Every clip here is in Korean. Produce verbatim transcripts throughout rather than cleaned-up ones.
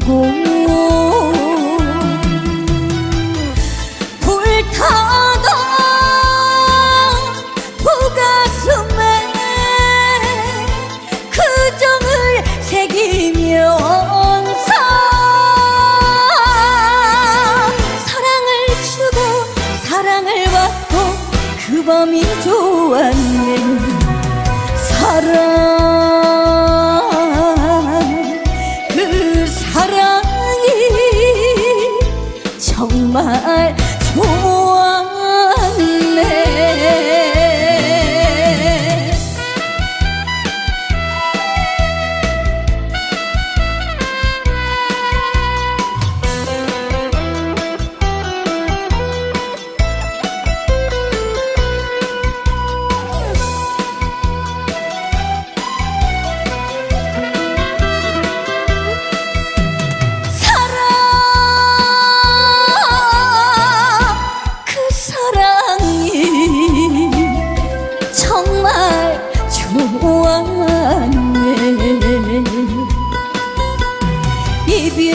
불타던 부가슴에 그 정을 새기면서 사랑을 주고 사랑을 받고 그 밤이 좋았네. 사랑 그 사랑이 정말 좋았네. 이별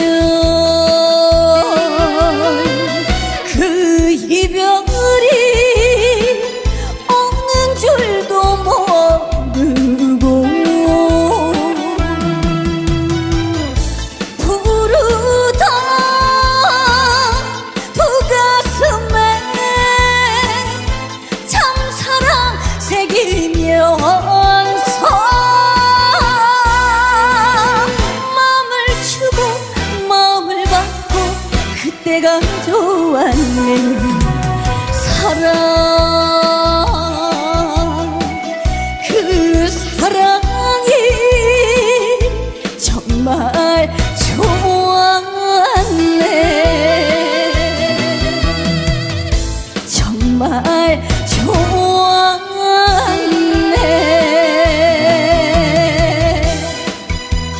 그 이별이 없는 줄도 모르고 부르던 두 가슴에 참사랑 새기면서 그때가 좋았네. 사랑